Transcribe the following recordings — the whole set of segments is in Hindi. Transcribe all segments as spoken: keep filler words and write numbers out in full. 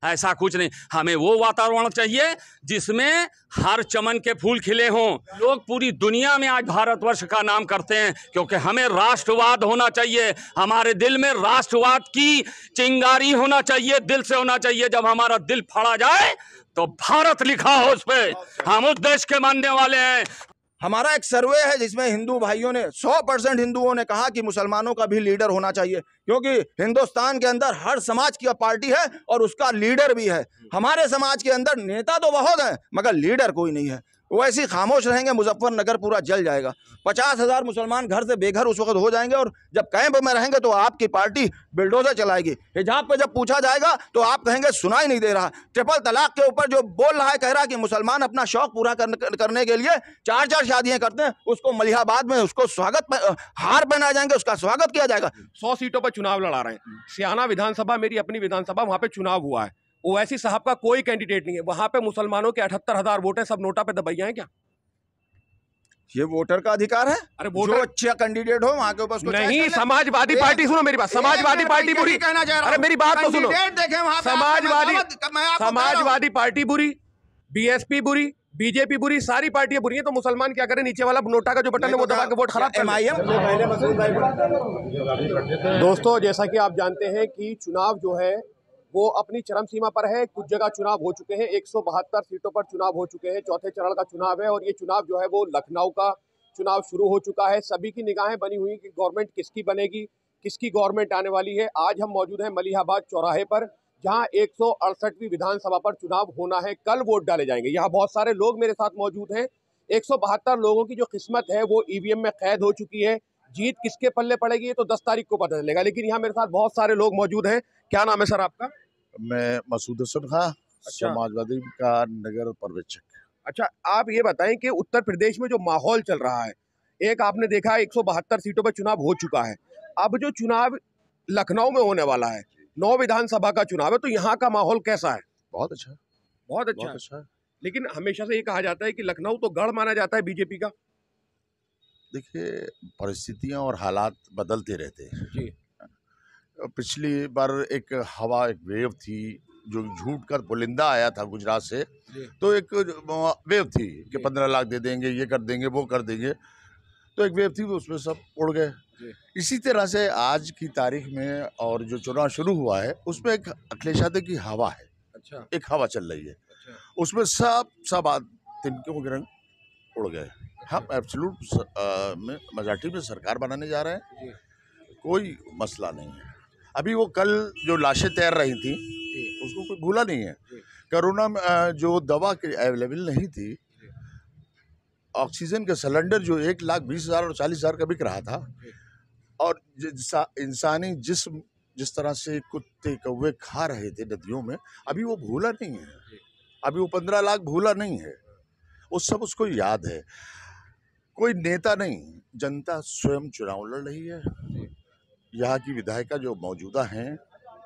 ऐसा कुछ नहीं। हमें वो वातावरण चाहिए जिसमें हर चमन के फूल खिले हों। लोग पूरी दुनिया में आज भारतवर्ष का नाम करते हैं क्योंकि हमें राष्ट्रवाद होना चाहिए। हमारे दिल में राष्ट्रवाद की चिंगारी होना चाहिए, दिल से होना चाहिए। जब हमारा दिल फाड़ा जाए तो भारत लिखा हो उस पे, हम उस देश के मानने वाले हैं। हमारा एक सर्वे है जिसमें हिंदू भाइयों ने सौ परसेंट हिंदुओं ने कहा कि मुसलमानों का भी लीडर होना चाहिए, क्योंकि हिंदुस्तान के अंदर हर समाज की पार्टी है और उसका लीडर भी है। हमारे समाज के अंदर नेता तो बहुत हैं मगर लीडर कोई नहीं है। वो ऐसे ही खामोश रहेंगे, मुजफ्फरनगर पूरा जल जाएगा। पचास हजार मुसलमान घर से बेघर उस वक्त हो जाएंगे और जब कैंप में रहेंगे तो आपकी पार्टी बिल्डोजर चलाएगी। हिजाब पे जब पूछा जाएगा तो आप कहेंगे सुनाई नहीं दे रहा। ट्रिपल तलाक के ऊपर जो बोल रहा है, कह रहा है कि मुसलमान अपना शौक पूरा करने के लिए चार चार शादियां करते हैं, उसको मलिहाबाद में उसको स्वागत हार पहनाए जाएंगे, उसका स्वागत किया जाएगा। सौ सीटों पर चुनाव लड़ा रहे हैं। सियाना विधानसभा मेरी अपनी विधानसभा, वहां पे चुनाव हुआ है। ओवैसी साहब का कोई कैंडिडेट नहीं है वहां पे। मुसलमानों के अठहत्तर हजार वोट है, सब नोटा पे दबाइया है क्या? ये वोटर का अधिकार है। अरे जो अच्छा कैंडिडेट हो वहां के ऊपर नहीं। समाजवादी पार्टी, सुनो मेरी बात, समाजवादी पार्टी बुरी कहना चाह रहा हूं। अरे मेरी बात तो सुनो। समाजवादी समाजवादी पार्टी बुरी, बीएसपी बुरी, बीजेपी बुरी, सारी पार्टियां बुरी हैं। तो मुसलमान क्या करें? नीचे वाला नोटा का जो बटन है वो दबा के वोट खराब कर लें। दोस्तों, जैसा कि आप जानते हैं कि चुनाव जो है वो अपनी चरम सीमा पर है। कुछ जगह चुनाव हो चुके हैं, एक सौ बहत्तर सीटों पर चुनाव हो चुके हैं। चौथे चरण का चुनाव है और ये चुनाव जो है वो लखनऊ का चुनाव शुरू हो चुका है। सभी की निगाहें बनी हुई कि गवर्नमेंट किसकी बनेगी, किसकी गवर्नमेंट आने वाली है। आज हम मौजूद हैं मलिहाबाद चौराहे पर, जहां एक सौ अड़सठवीं विधानसभा पर चुनाव होना है। कल वोट डाले जाएंगे। यहाँ बहुत सारे लोग मेरे साथ मौजूद हैं। एक सौ बहत्तर लोगों की जो किस्मत है वो ईवीएम में कैद हो चुकी है। जीत किसके पल्ले पड़ेगी ये तो दस तारीख को पता चलेगा। लेकिन यहाँ मेरे साथ बहुत सारे लोग मौजूद हैं। क्या नाम है सर आपका? मैं मसूद हसन खां, अच्छा। समाजवादी का नगर पर्यवेक्षक। अच्छा, आप ये बताएं कि उत्तर प्रदेश में जो माहौल चल रहा है, एक आपने देखा एक सौ बहत्तर सीटों पर चुनाव हो चुका है। अब जो चुनाव लखनऊ में होने वाला है, नौ विधानसभा का चुनाव है, तो यहाँ का माहौल कैसा है? बहुत अच्छा, बहुत अच्छा, बहुत अच्छा है। लेकिन हमेशा से ये कहा जाता है कि लखनऊ तो गढ़ माना जाता है बीजेपी का। देखिए, परिस्थितियां और हालात बदलते रहते हैं जी। पिछली बार एक हवा, एक वेव थी जो झूठ कर पुलिंदा आया था गुजरात से, तो एक वेव थी कि पंद्रह लाख दे देंगे, ये कर देंगे, वो कर देंगे, तो एक वेव थी, उसमें सब उड़ गए। इसी तरह से आज की तारीख में और जो चुनाव शुरू हुआ है उसमें एक अखिलेश यादव की हवा है। अच्छा। एक हवा चल रही है। अच्छा। उसमें सब सब तिनकों के रंग उड़ गए। हम एब्सोल्यूट में मेजॉरिटी में सरकार बनाने जा रहे हैं, कोई मसला नहीं है। अभी वो कल जो लाशें तैर रही थी उसको कोई भूला नहीं है। कोरोना में जो दवा अवेलेबल नहीं थी, ऑक्सीजन के सिलेंडर जो एक लाख बीस हजार और चालीस हजार का बिक रहा था, और इंसानी जिस्म जिस तरह से कुत्ते कौवे खा रहे थे नदियों में, अभी वो भूला नहीं है। अभी वो पंद्रह लाख भूला नहीं है, वो सब उसको याद है। कोई नेता नहीं, जनता स्वयं चुनाव लड़ रही है। यहाँ की विधायिका जो मौजूदा हैं,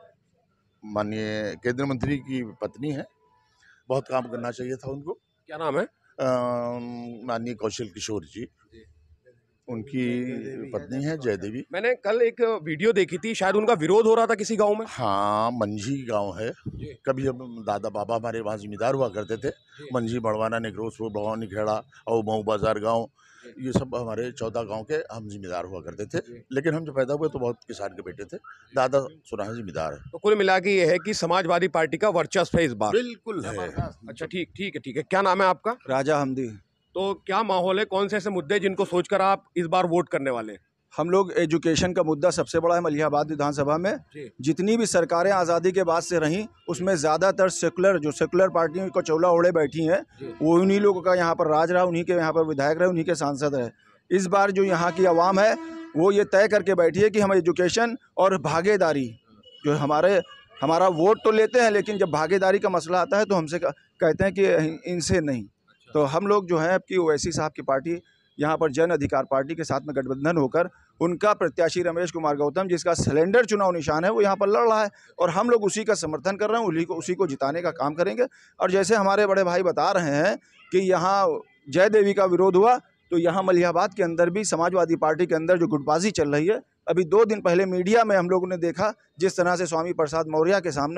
माननीय केंद्रीय मंत्री की पत्नी है, बहुत काम करना चाहिए था उनको। क्या नाम है? माननीय कौशल किशोर जी, उनकी पत्नी है जय देवी। मैंने कल एक वीडियो देखी थी, शायद उनका विरोध हो रहा था किसी गांव में। हाँ, मंझी गांव है। कभी हम दादा बाबा हमारे वहाँ जिम्मेदार हुआ करते थे। मंझी, बड़वाना, निगरोसपुर, भवानी खेड़ा और मऊ बाजार गाँव, ये सब हमारे चौदह गांव के हम जिम्मेदार हुआ करते थे। लेकिन हम जब पैदा हुए तो बहुत किसान के बेटे थे। दादा सुना जिम्मेदार है। तो कुल मिला के ये है कि समाजवादी पार्टी का वर्चस्व है इस बार। बिल्कुल है। अच्छा, ठीक ठीक है ठीक है। क्या नाम है आपका? राजा हमदी। तो क्या माहौल है, कौन से ऐसे मुद्दे जिनको सोचकर आप इस बार वोट करने वाले हैं? हम लोग एजुकेशन का मुद्दा सबसे बड़ा है। मलिहाबाद विधानसभा में जितनी भी सरकारें आज़ादी के बाद से रहीं, उसमें ज़्यादातर सेकुलर जो सेकुलर पार्टियों को चौला ओढ़े बैठी हैं, वो उन्हीं लोगों का यहाँ पर राज रहा, उन्हीं के यहाँ पर विधायक रहे, उन्हीं के सांसद रहे। इस बार जो यहाँ की आवाम है वो ये तय करके बैठी है कि हम एजुकेशन और भागीदारी, जो हमारे हमारा वोट तो लेते हैं, लेकिन जब भागीदारी का मसला आता है तो हमसे कहते हैं कि इनसे नहीं। तो हम लोग जो है कि ओवैसी साहब की पार्टी यहाँ पर जन अधिकार पार्टी के साथ में गठबंधन होकर उनका प्रत्याशी रमेश कुमार गौतम, जिसका सिलेंडर चुनाव निशान है, वो यहाँ पर लड़ रहा है और हम लोग उसी का समर्थन कर रहे हैं, उसी को उसी को जिताने का काम करेंगे। और जैसे हमारे बड़े भाई बता रहे हैं कि यहाँ जय देवी का विरोध हुआ, तो यहाँ मलिहाबाद के अंदर भी समाजवादी पार्टी के अंदर जो गुटबाजी चल रही है, अभी दो दिन पहले मीडिया में हम लोगों ने देखा जिस तरह से स्वामी प्रसाद मौर्य के सामने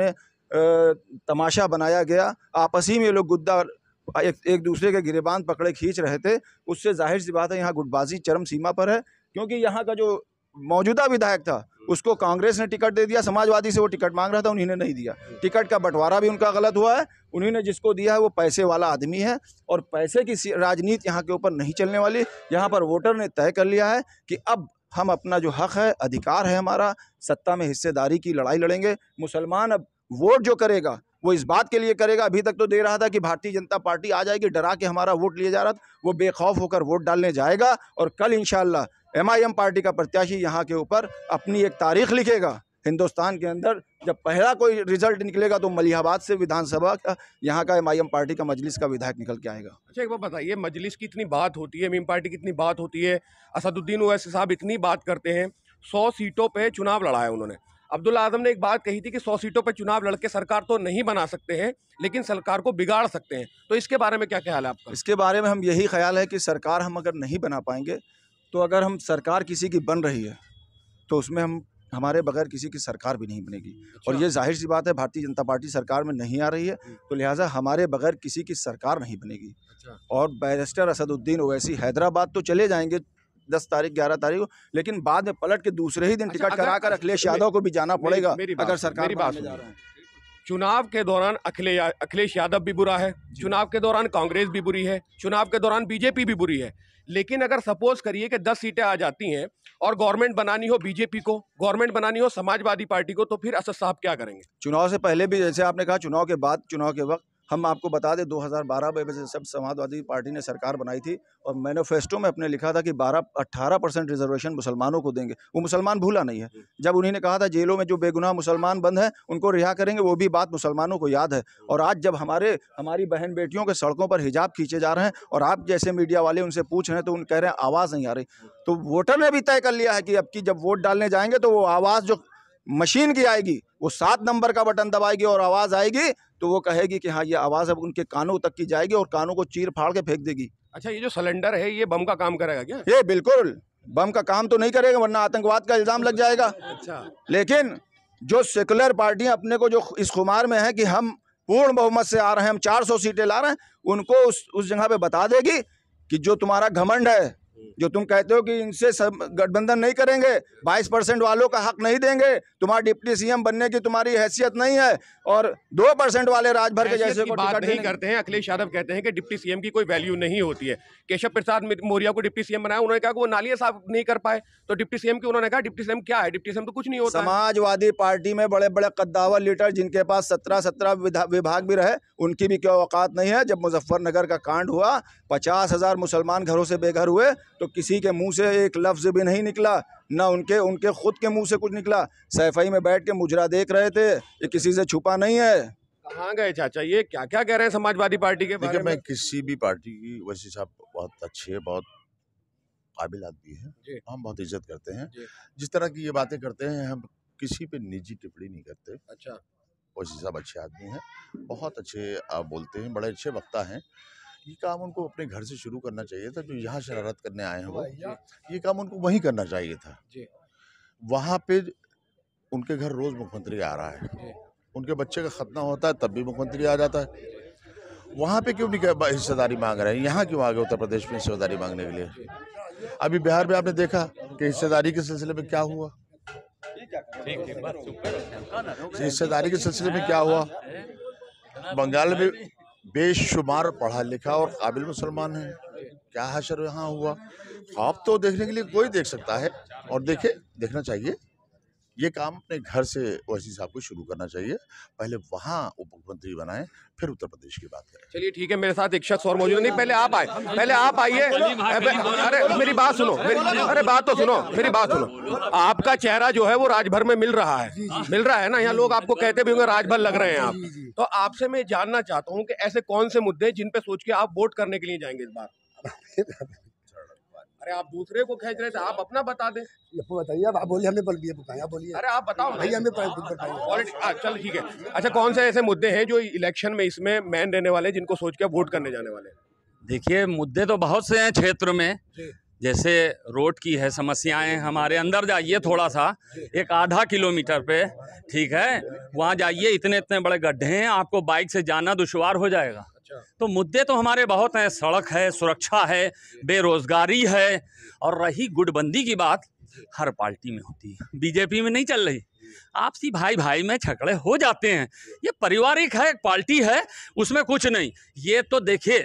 तमाशा बनाया गया, आपस ही में ये लोग गुद्दा एक, एक दूसरे के गिरेबान पकड़े खींच रहे थे, उससे जाहिर सी बात है यहाँ गुटबाजी चरम सीमा पर है। क्योंकि यहाँ का जो मौजूदा विधायक था उसको कांग्रेस ने टिकट दे दिया, समाजवादी से वो टिकट मांग रहा था, उन्हीं ने नहीं दिया। टिकट का बंटवारा भी उनका गलत हुआ है, उन्हीं ने जिसको दिया है वो पैसे वाला आदमी है और पैसे की राजनीति यहाँ के ऊपर नहीं चलने वाली। यहाँ पर वोटर ने तय कर लिया है कि अब हम अपना जो हक है, अधिकार है हमारा, सत्ता में हिस्सेदारी की लड़ाई लड़ेंगे। मुसलमान अब वोट जो करेगा वो इस बात के लिए करेगा, अभी तक तो दे रहा था कि भारतीय जनता पार्टी आ जाएगी, डरा के हमारा वोट लिया जा रहा था, वो बेखौफ होकर वोट डालने जाएगा और कल इंशाअल्लाह एम आई एम पार्टी का प्रत्याशी यहाँ के ऊपर अपनी एक तारीख लिखेगा हिंदुस्तान के अंदर। जब पहला कोई रिजल्ट निकलेगा तो मलिहाबाद से विधानसभा का यहाँ का एम आई एम पार्टी का मजलिस का विधायक निकल के आएगा। अच्छा, एक बात बताइए, मजलिस की इतनी बात होती है, मीम पार्टी की इतनी बात होती है, असदुद्दीन ओवैसी साहब इतनी बात करते हैं, सौ सीटों पे चुनाव लड़ा है उन्होंने। अब्दुल्ला आजम ने एक बात कही थी कि सौ सीटों पे चुनाव लड़के सरकार तो नहीं बना सकते हैं लेकिन सरकार को बिगाड़ सकते हैं, तो इसके बारे में क्या ख्याल है आपका? इसके बारे में हम यही ख्याल है कि सरकार हम अगर नहीं बना पाएंगे तो अगर हम सरकार किसी की बन रही है तो उसमें हम हमारे बगैर किसी की सरकार भी नहीं बनेगी। अच्छा। और ये जाहिर सी बात है, भारतीय जनता पार्टी सरकार में नहीं आ रही है तो लिहाजा हमारे बगैर किसी की सरकार नहीं बनेगी। अच्छा। और बैरिस्टर असदुद्दीन ओवैसी हैदराबाद तो चले जाएंगे दस तारीख ग्यारह तारीख को, लेकिन बाद में पलट के दूसरे ही दिन अच्छा, टिकट कराकर अखिलेश यादव को भी जाना पड़ेगा अगर सरकार बात जा रहा है। चुनाव के दौरान अखिलेश यादव भी बुरा है, चुनाव के दौरान कांग्रेस भी बुरी है, चुनाव के दौरान बीजेपी भी बुरी है, लेकिन अगर सपोज करिए कि दस सीटें आ जाती हैं और गवर्नमेंट बनानी हो बीजेपी को, गवर्नमेंट बनानी हो समाजवादी पार्टी को, तो फिर असद साहब क्या करेंगे? चुनाव से पहले भी जैसे आपने कहा, चुनाव के बाद, चुनाव के वक्त हम आपको बता दें दो हज़ार बारह में जब समाजवादी पार्टी ने सरकार बनाई थी और मैनिफेस्टो में अपने लिखा था कि बारह अट्ठारह परसेंट रिजर्वेशन मुसलमानों को देंगे। वो मुसलमान भूला नहीं है। जब उन्हीं ने कहा था जेलों में जो बेगुनाह मुसलमान बंद हैं उनको रिहा करेंगे, वो भी बात मुसलमानों को याद है। और आज जब हमारे हमारी बहन बेटियों के सड़कों पर हिजाब खींचे जा रहे हैं और आप जैसे मीडिया वाले उनसे पूछ रहे हैं तो उन कह रहे हैं आवाज़ नहीं आ रही, तो वोटर ने भी तय कर लिया है कि अब की जब वोट डालने जाएंगे तो वो आवाज़ जो मशीन की आएगी वो सात नंबर का बटन दबाएगी और आवाज़ आएगी तो वो कहेगी कि हाँ ये आवाज़ अब उनके कानों तक की जाएगी और कानों को चीर फाड़ के फेंक देगी। अच्छा, ये जो सिलेंडर है ये बम का काम करेगा क्या? ये बिल्कुल बम का काम तो नहीं करेगा, वरना आतंकवाद का इल्ज़ाम लग जाएगा। अच्छा, लेकिन जो सेकुलर पार्टियां अपने को जो इस खुमार में है कि हम पूर्ण बहुमत से आ रहे हैं, हम चार सौ सीटें ला रहे हैं, उनको उस उस जगह पे बता देगी कि जो तुम्हारा घमंड है, जो तुम कहते हो कि इनसे गठबंधन नहीं करेंगे, बाईस परसेंट वालों का हक नहीं देंगे, तुम्हारा डिप्टी सीएम बनने की तुम्हारी हैसियत नहीं है, और दो परसेंट वाले राजभर के जैसे को बात नहीं करते हैं। अखिलेश यादव कहते हैं कि डिप्टी सीएम की कोई वैल्यू नहीं होती है। केशव प्रसाद मौर्य को डिप्टी सीएम बनाया, उन्होंने कहा कि वो नालियां साफ नहीं कर पाए, तो डिप्टी सीएम की उन्होंने कहा डिप्टी सीएम क्या है, डिप्टी सीएम तो कुछ नहीं होता। समाजवादी पार्टी में बड़े बड़े कद्दावर लीडर जिनके पास सत्रह सत्रह विभाग भी रहे, उनकी भी क्या औकात नहीं है। जब मुजफ्फरनगर का कांड हुआ, पचास हजार मुसलमान घरों से बेघर हुए तो किसी के मुंह से एक लफ्ज भी नहीं निकला, ना उनके उनके खुद के मुंह से कुछ निकला। सैफई में बैठ के मुजरा देख रहे थे, ये किसी से छुपा नहीं है। कहाँ गए चाचा, ये क्या क्या कह रहे हैं समाजवादी पार्टी के बारे में? मैं किसी भी पार्टी की, वैसे साहब बहुत अच्छे, बहुत काबिल आदमी है, हम बहुत इज्जत करते हैं। जिस तरह की ये बातें करते हैं, हम किसी पे निजी टिप्पणी नहीं करते। अच्छा, वैसे साहब अच्छे आदमी हैं, बहुत अच्छे आप बोलते हैं, बड़े अच्छे वक्ता हैं। ये काम उनको अपने घर से शुरू करना चाहिए था। जो यहाँ शरारत करने आए हैं वो, ये काम उनको वहीं करना चाहिए था। वहाँ पे उनके घर रोज मुख्यमंत्री आ रहा है, उनके बच्चे का खतना होता है तब भी मुख्यमंत्री आ जाता है। वहाँ पे क्यों नहीं हिस्सेदारी मांग रहे हैं? यहाँ क्यों आ गए उत्तर प्रदेश में हिस्सेदारी मांगने के लिए? अभी बिहार में आपने देखा कि हिस्सेदारी के सिलसिले में क्या हुआ, हिस्सेदारी के सिलसिले में क्या हुआ। बंगाल में बेशुमार पढ़ा लिखा और काबिल मुसलमान है, क्या हशर यहाँ हुआ। ख्वाब तो देखने के लिए कोई देख सकता है, और देखे देखना चाहिए। ये काम अपने घर से ओवैसी साहब को शुरू करना चाहिए। पहले वहाँ उप मुख्यमंत्री बनाएं, फिर उत्तर प्रदेश की बात करें। चलिए ठीक है, मेरे साथ एक शख्स और मौजूद नहीं, पहले आप आए, पहले आप आइए। अरे मेरी बात सुनो, मेरी अरे बात तो सुनो, मेरी बात सुनो। आपका चेहरा जो है वो राजभर में मिल रहा है, मिल रहा है ना। यहाँ लोग आपको कहते भी होंगे राजभर लग रहे हैं आप। तो आपसे मैं जानना चाहता हूँ कि ऐसे कौन से मुद्दे हैं जिन पे सोच के आप वोट करने के लिए जाएंगे इस बार? अरे आप दूसरे को खींच रहे थे, आप अपना बता दें। बताइए, आप बोलिए, हमने बोलिए, बताइए, आप बोलिए। अरे आप बताओ भैया, हमें बताइए। चल ठीक है। अच्छा, कौन से ऐसे मुद्दे हैं जो इलेक्शन में इसमें मेन रहने वाले, जिनको सोच के वोट करने जाने वाले? देखिए, मुद्दे तो बहुत से हैं क्षेत्र में, जैसे रोड की है समस्याएं, हमारे अंदर जाइए थोड़ा सा, एक आधा किलोमीटर पे, ठीक है, वहाँ जाइए, इतने इतने बड़े गड्ढे हैं, आपको बाइक से जाना दुश्वार हो जाएगा। तो मुद्दे तो हमारे बहुत हैं, सड़क है, सुरक्षा है, बेरोजगारी है, और रही गुटबंदी की बात, हर पार्टी में होती है, बीजेपी में नहीं चल रही। आपसी भाई भाई में झगड़े हो जाते हैं, ये पारिवारिक है, एक पार्टी है, उसमें कुछ नहीं। ये तो देखिए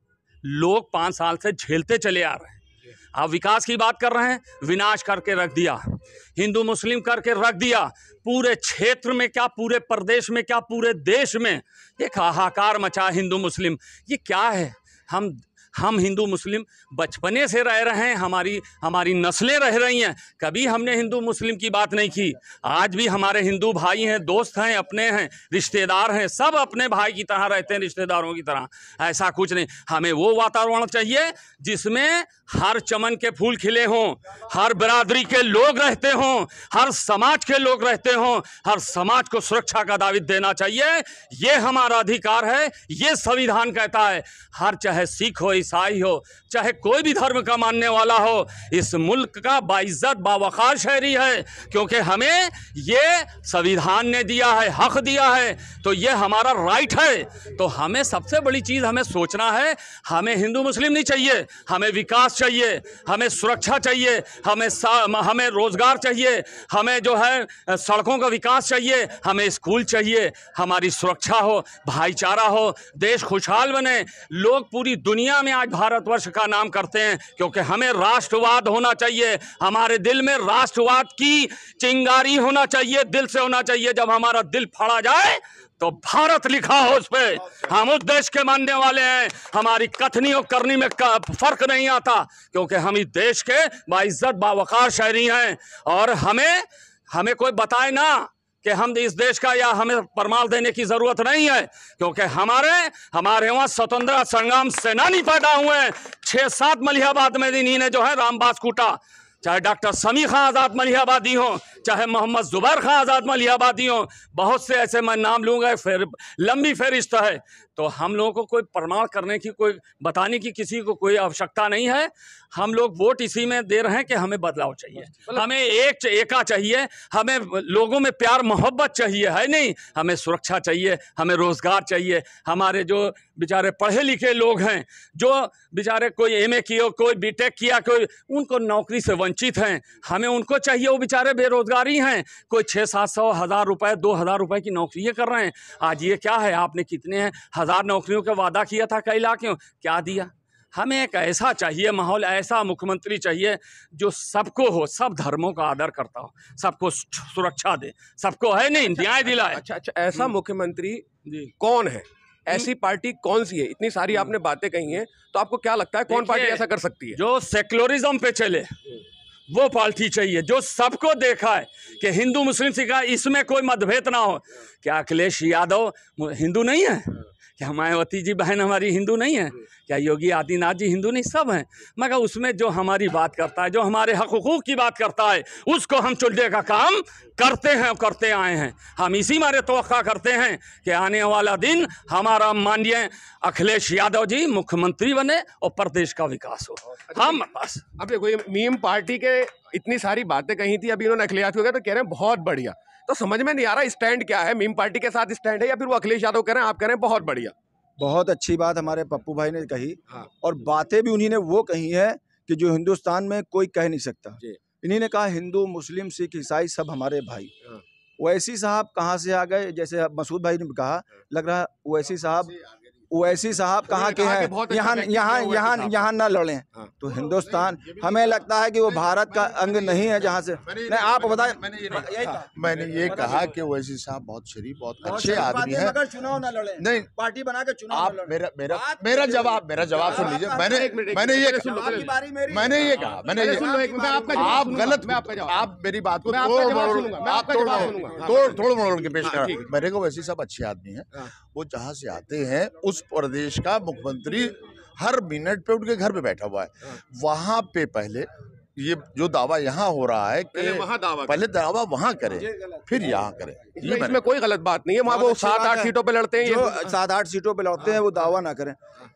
लोग पाँच साल से झेलते चले आ रहे हैं। आप विकास की बात कर रहे हैं, विनाश करके रख दिया, हिंदू मुस्लिम करके रख दिया, पूरे क्षेत्र में क्या, पूरे प्रदेश में क्या, पूरे देश में एक हाहाकार मचा हिंदू मुस्लिम। ये क्या है? हम हम हिंदू मुस्लिम बचपने से रह रहे हैं, हमारी हमारी नस्लें रह रही हैं, कभी हमने हिंदू मुस्लिम की बात नहीं की। आज भी हमारे हिंदू भाई हैं, दोस्त हैं, अपने हैं, रिश्तेदार हैं, सब अपने भाई की तरह रहते हैं, रिश्तेदारों की तरह। ऐसा कुछ नहीं। हमें वो वातावरण चाहिए जिसमें हर चमन के फूल खिले हों, हर बिरादरी के लोग रहते हों, हर समाज के लोग रहते हों, हर समाज को सुरक्षा का दावित देना चाहिए। ये हमारा अधिकार है, ये संविधान कहता है। हर चाहे सिख हो, ईसाई हो, चाहे कोई भी धर्म का मानने वाला हो, इस मुल्क का बाइज्जत बावकार शहरी है, क्योंकि हमें ये संविधान ने दिया है, हक दिया है, तो ये हमारा राइट है। तो हमें सबसे बड़ी चीज़ हमें सोचना है, हमें हिंदू मुस्लिम नहीं चाहिए, हमें विकास चाहिए, हमें सुरक्षा चाहिए, हमें हमें रोजगार चाहिए, हमें जो है सड़कों का विकास चाहिए, हमें स्कूल चाहिए, हमारी सुरक्षा हो, भाईचारा हो, देश खुशहाल बने। लोग पूरी दुनिया में आज भारतवर्ष का नाम करते हैं, क्योंकि हमें राष्ट्रवाद होना चाहिए, हमारे दिल में राष्ट्रवाद की चिंगारी होना चाहिए, दिल से होना चाहिए। जब हमारा दिल फाड़ा जाए तो भारत लिखा हो उस पे। हम उस देश के मानने वाले हैं, हमारी कथनी और करनी में फर्क नहीं आता, क्योंकि हम इस देश के बाइज्जत बावकार शहरी हैं। और हमें हमें कोई बताए ना कि हम इस देश का, या हमें प्रमाण देने की जरूरत नहीं है, क्योंकि हमारे हमारे वहाँ स्वतंत्रता संग्राम सेनानी पैदा हुए हैं। छः सात मलिहाबाद में इन्हीं ने जो है रामबास कूटा, चाहे डॉक्टर समी खां आज़ाद मलिहाबादी हो, चाहे मोहम्मद जुबैर खां आज़ाद मलिहाबादी हो, बहुत से ऐसे मैं नाम लूँगा, फिर लंबी फहरिस्त है। तो हम लोगों को कोई प्रमाण करने की, कोई बताने की किसी को कोई आवश्यकता नहीं है। हम लोग वोट इसी में दे रहे हैं कि हमें बदलाव चाहिए, हमें एक एका चाहिए, हमें लोगों में प्यार मोहब्बत चाहिए, है नहीं, हमें सुरक्षा चाहिए, हमें रोज़गार चाहिए। हमारे जो बेचारे पढ़े लिखे लोग हैं, जो बेचारे कोई एमए किया, कोई बीटेक किया, कोई उनको नौकरी से वंचित हैं, हमें उनको चाहिए। वो बेचारे बेरोजगारी हैं, कोई छः सात सौ हज़ार रुपये, दो हज़ार रुपये की नौकरियाँ कर रहे हैं। आज ये क्या है, आपने कितने हैं हज़ार नौकरियों का वादा किया था कई इलाकों, क्या दिया? हमें एक ऐसा चाहिए माहौल, ऐसा मुख्यमंत्री चाहिए जो सबको हो, सब धर्मों का आदर करता हो, सबको सुरक्षा दे, सबको है नहीं न्याय दिलाए। अच्छा अच्छा, ऐसा मुख्यमंत्री कौन है, ऐसी पार्टी कौन सी है? इतनी सारी आपने बातें कही हैं, तो आपको क्या लगता है कौन पार्टी ऐसा कर सकती है? जो सेक्युलरिज्म पे चले वो पार्टी चाहिए, जो सबको देखा है कि हिंदू मुस्लिम सिखा, इसमें कोई मतभेद ना हो। क्या अखिलेश यादव हिंदू नहीं है? क्या मायावती जी बहन हमारी हिंदू नहीं है? क्या योगी आदित्यनाथ जी हिंदू नहीं? सब हैं, मगर उसमें जो हमारी बात करता है, जो हमारे हक हुकूक की बात करता है, उसको हम चुनने का काम करते हैं और करते आए हैं। हम इसी मारे तवक्का करते हैं कि आने वाला दिन हमारा माननीय अखिलेश यादव जी मुख्यमंत्री बने और प्रदेश का विकास हो। हम बस अब देखो, ये मीम पार्टी के इतनी सारी बातें कही थी, अभी इन्होंने अखिलेश यादव तो कह रहे हैं बहुत बढ़िया। तो समझ में नहीं आ रहा स्टैंड क्या है, मीम पार्टी के साथ स्टैंड है या फिर वो अखिलेश यादव कह रहे हैं, आप कह रहे हैं बहुत बढ़िया? बहुत अच्छी बात हमारे पप्पू भाई ने कही, हाँ। और बातें भी उन्हीं ने वो कही है कि जो हिंदुस्तान में कोई कह नहीं सकता। इन्हीं ने कहा हिंदू मुस्लिम सिख ईसाई सब हमारे भाई। हाँ। ओवैसी साहब कहाँ से आ गए? जैसे मसूद भाई ने कहा, लग रहा ओवैसी साहब ओवैसी साहब कहाँ के हैं? यहाँ यहाँ यहाँ यहाँ ना लड़ें। तो हिंदुस्तान, हमें लगता है कि वो भारत का अंग नहीं है जहाँ से। नहीं, आप बताएं। मैंने ये कहा कि ओवैसी साहब बहुत शरीफ, बहुत अच्छे आदमी हैं, मगर चुनाव ना लड़े, नहीं पार्टी बना के चुनाव आप ना लड़े। मेरा मेरा मेरा जवाब मेरा जवाब सुन लीजिए। मैंने मैंने ये मैंने ये कहा मैंने ये आप गलत, आप मेरी बात को तोड़ तोड़ मोड़ के पेश कर। मेरे को वैसे सब अच्छे आदमी हैं, वो जहाँ से आते हैं उस प्रदेश का मुख्यमंत्री हर मिनट पे उनके घर पे बैठा हुआ है। वहां पे पहले ये जो दावा यहाँ हो रहा है कि वहाँ दावा पहले दावा वहाँ करे फिर यहाँ करे, इसमें, इसमें कोई गलत बात नहीं है। वहाँ वो सात आठ सीटों पे लड़ते हैं, जो सात आठ सीटों पे लड़ते हैं वो दावा ना करें।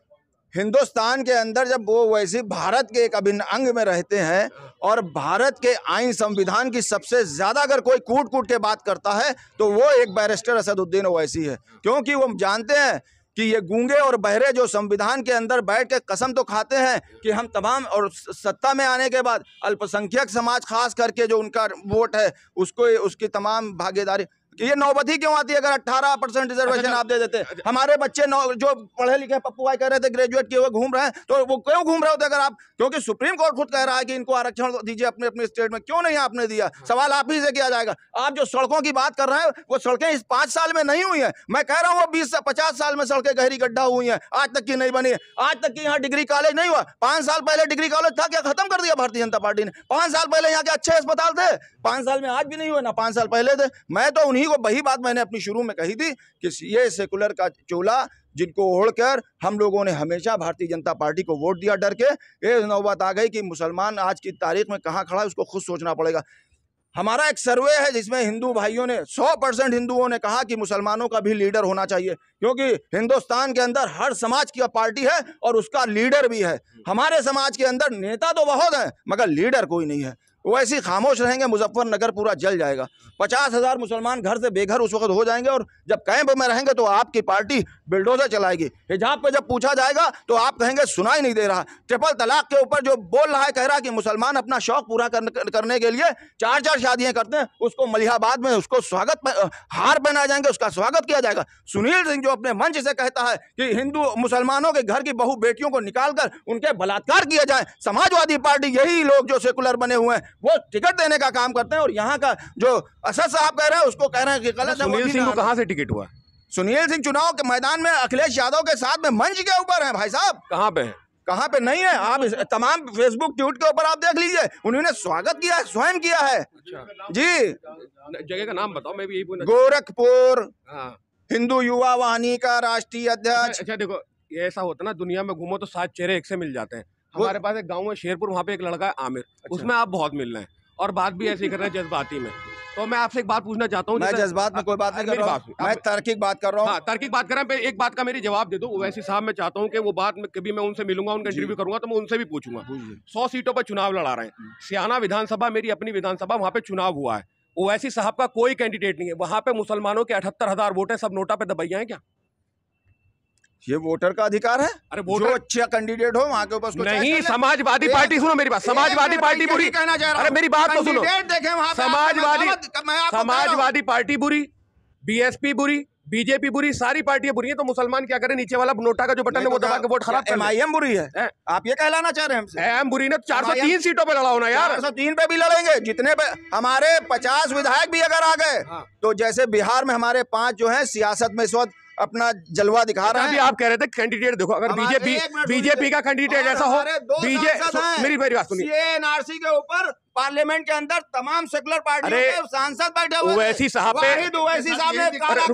हिंदुस्तान के अंदर जब वो वैसे भारत के एक अभिन्न अंग में रहते हैं और भारत के आईन संविधान की सबसे ज्यादा अगर कोई कूट कूट के बात करता है तो वो एक बैरिस्टर असदुद्दीन ओवैसी है, क्योंकि वो जानते हैं कि ये गूंगे और बहरे जो संविधान के अंदर बैठ के कसम तो खाते हैं कि हम तमाम, और सत्ता में आने के बाद अल्पसंख्यक समाज खास करके जो उनका वोट है उसको उसकी तमाम भागीदारी, ये नौबत ही क्यों आती है अगर अठारह परसेंट रिजर्वेशन आप दे देते। हमारे बच्चे जो पढ़े लिखे पप्पू भाई कह रहे थे ग्रेजुएट किए हुए घूम रहे हैं, तो वो क्यों घूम रहे होते अगर आप, क्योंकि सुप्रीम कोर्ट खुद कह रहा है कि इनको आरक्षण दीजिए अपने अपने स्टेट में, क्यों नहीं आपने दिया? सवाल आप ही से किया जाएगा। आप जो सड़कों की बात कर रहे हैं वो सड़कें इस पांच साल में नहीं हुई है, मैं कह रहा हूँ वो बीस से पचास साल में सड़कें गहरी गड्ढा हुई है, आज तक की नहीं बनी है। आज तक की यहाँ डिग्री कॉलेज नहीं हुआ, पांच साल पहले डिग्री कॉलेज था, क्या खत्म कर दिया भारतीय जनता पार्टी ने? पांच साल पहले यहाँ के अच्छे अस्पताल थे, पांच साल में आज भी नहीं हुए ना पांच साल पहले थे। मैं तो उन्हीं को वही बात मैंने अपनी शुरू में कही थी कि ये सेकुलर का चोला जिनको ओढ़कर हम लोगों ने हमेशा भारतीय जनता पार्टी को वोट दिया डर के, ये नौबत आ गई कि मुसलमान आज की तारीख में कहां खड़ा है उसको खुद सोचना पड़ेगा। हमारा एक सर्वे है जिसमें हिंदू भाइयों ने सौ परसेंट हिंदुओं ने कहा कि मुसलमानों का भी लीडर होना चाहिए, क्योंकि हिंदुस्तान के अंदर हर समाज की पार्टी है और उसका लीडर भी है। हमारे समाज के अंदर नेता तो बहुत हैं मगर लीडर कोई नहीं है। वो ऐसे खामोश रहेंगे, मुजफ्फरनगर पूरा जल जाएगा, पचास हजार मुसलमान घर से बेघर उस वक्त हो जाएंगे, और जब कैंप में रहेंगे तो आपकी पार्टी बिल्डोजर चलाएगी। हिजाब पे जब पूछा जाएगा तो आप कहेंगे सुनाई नहीं दे रहा। ट्रिपल तलाक के ऊपर जो बोल रहा है, कह रहा है कि मुसलमान अपना शौक पूरा करने के लिए चार चार शादियां करते हैं, उसको मलिहाबाद में उसको स्वागत हार पहनाए जाएंगे, उसका स्वागत किया जाएगा। सुनील सिंह जो अपने मंच से कहता है कि हिंदू मुसलमानों के घर की बहु बेटियों को निकाल कर उनके बलात्कार किया जाए, समाजवादी पार्टी यही लोग जो सेकुलर बने हुए हैं वो टिकट देने का काम करते हैं, और यहाँ का जो असद साहब कह रहे हैं उसको कह रहे हैं कि गलत है। सुनील सिंह को कहाँ से टिकट हुआ? सुनील सिंह चुनाव के मैदान में अखिलेश यादव के साथ में मंच के ऊपर है भाई साहब। कहाँ पे है? कहाँ पे नहीं है, आप तमाम फेसबुक ट्वीट के ऊपर आप देख लीजिए, उन्होंने स्वागत किया है, स्वयं किया है। अच्छा। जी जगह का नाम बताओ, मैं भी यही पूछना। गोरखपुर हाँ। हिंदू युवा वाहिनी का राष्ट्रीय अध्यक्ष। अच्छा देखो, ये ऐसा होता है ना, दुनिया में घूमो तो सात चेहरे एक से मिल जाते हैं। हमारे पास एक गांव है शेरपुर, वहाँ पे एक लड़का है आमिर, उसमें आप बहुत मिल रहे हैं और बात भी ऐसे ही कर रहे हैं जज्बाती में। तो मैं आपसे एक बात पूछना चाहता हूँ। मैं जज्बात में कोई बात नहीं कर रहा हूँ, मैं तार्किक बात कर रहा हूँ। हाँ, तार्किक बात कर रहे हैं। एक बात का मेरी जवाब दे दो। ओवैसी साहब मैं चाहता हूँ कि वो बात में कभी मैं उनसे मिलूंगा, उनका इंटरव्यू करूंगा तो मैं उनसे भी पूछूंगा। सौ सीटों पर चुनाव लड़ा रहे हैं, सियाना विधानसभा मेरी अपनी विधानसभा, वहाँ पे चुनाव हुआ है। ओवैसी साहब का कोई कैंडिडेट नहीं है वहाँ पे। मुसलमानों के अठहत्तर हजार वोट है, सब नोटा पे दबाइया है क्या? ये वोटर का अधिकार है। अरे जो अच्छा कैंडिडेट हो वहाँ के ऊपर नहीं। समाजवादी पार्टी, सुनो मेरी बात, समाजवादी पार्टी बुरी कहना चाह रहा हूं। अरे मेरी बात तो सुनो, देखें वहाँ समाजवादी समाजवादी पार्टी बुरी, बीएसपी बुरी, बीजेपी बुरी, सारी पार्टियां बुरी हैं। तो मुसलमान क्या करें? नीचे वाला नोटा का जो बटन है वो दबा के वोट खराब कर। एमआईएम बुरी है, आप ये कहलाना चाह रहे हैं हमसे? एम बुरी ने चार सौ तीन सीटों पे लड़ा होना यार। चार सौ तीन पे भी लड़ेंगे, जितने पे हमारे पचास विधायक भी अगर आ गए तो जैसे बिहार में हमारे पांच जो है सियासत में इस वक्त अपना जलवा दिखा रहे हैं। अभी आप कह रहे थे कैंडिडेट देखो, अगर बीजेपी बीजेपी का कैंडिडेट ऐसा हो, बीजेपी मेरी मेरी बात सुनिए, एनआरसी के ऊपर पार्लियामेंट के अंदर तमाम सेकुलर पार्टी के सांसद बैठे हुए, ओवैसी साहब पे, ओवैसी साहब ने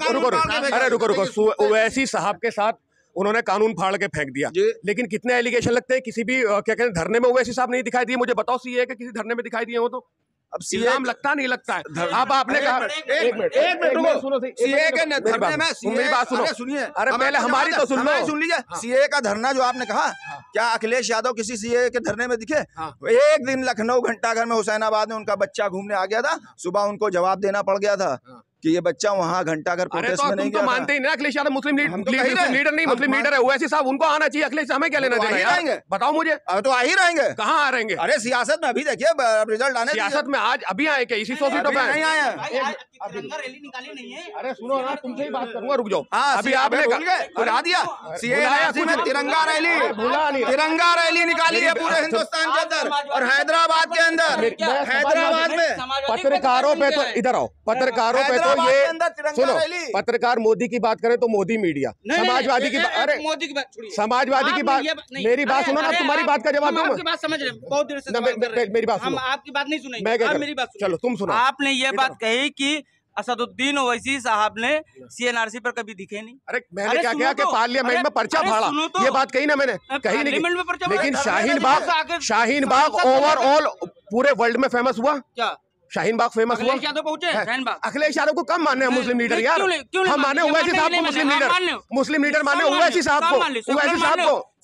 अरे रुको रुको, ओवैसी साहब के साथ उन्होंने कानून फाड़ के फेंक दिया, लेकिन कितने एलिगेशन लगते हैं? किसी भी क्या कहते हैं धरने में ओवैसी साहब नहीं दिखाई दिए? मुझे बताओ सीए के किसी धरने में दिखाई दिए हो तो? अब सीएम लगता नहीं लगता है। अब आपने कहा एक मिनट एक मिनट रुको, सुनो सीए के धरने में मेरी बात सुनो, सुनिए, अरे पहले हमारी तो सुन लो, सुन लीजिए। सीए का धरना जो आपने कहा, क्या अखिलेश यादव किसी सीए के धरने में दिखे? एक दिन लखनऊ घंटाघर में हुसैनाबाद में उनका बच्चा घूमने आ गया था, सुबह उनको जवाब देना पड़ गया था कि ये बच्चा वहाँ घंटाघर प्रोटेस्ट में नहीं गया। तो मानते ही ना अखिलेश यादव मुस्लिम लीडर नहीं, मुस्लिम लीडर है ओवैसी साहब, उनको आना चाहिए। अखिलेश हमें क्या लेना देना यार? बताओ मुझे। तो आ ही रहेंगे। कहाँ आ रहेंगे? अरे सियासत में अभी देखिए रिजल्ट आने, सियासत में आज अभी आए क्या? इसी सौ सीटों पे नहीं आया। तिरंगा रैली निकाली नहीं है। अरे सुनो ना, तुमसे ही बात करूंगा, रुक जाओ। अभी आपने बुला दिया सीए में तिरंगा रैली, तिरंगा रैली निकाली है पूरे हिंदुस्तान के अंदर और हैदराबाद के अंदर, हैदराबाद में पत्रकारों पे तो इधर आओ, पत्रकारों पे तो ये सुनो, पत्रकार मोदी की बात करें तो मोदी मीडिया, समाजवादी की अरे मोदी की बात, समाजवादी की बात, मेरी बात सुनो ना, तुम्हारी बात का जवाब आपकी बात समझ रहे हैं, बहुत देर से मेरी बात सुनो, हम आपकी बात नहीं सुनेंगे, मैं मेरी बात चलो तुम सुनो। आपने ये बात कही कि असदुद्दीन ओवैसी साहब ने सीएनआरसी पर कभी दिखे नहीं। अरे मैंने क्या किया कि पार्लियामेंट में पर्चा फाड़ा, ये बात कही ना मैंने, कही नहीं, लेकिन शाहीन बाग, शाहीन बाग ओवरऑल पूरे वर्ल्ड में फेमस हुआ क्या? शाहीन बाग फेमस हुआ। अखिलेश यादव पहुंचे शाहीन बाग। अखिलेश यादव को कम मानने हैं मुस्लिम लीडर यार? हम माने ओवैसी साहब को मुस्लिम लीडर, मुस्लिम लीडर माने ओवैसी साहब को, ओवैसी साहब को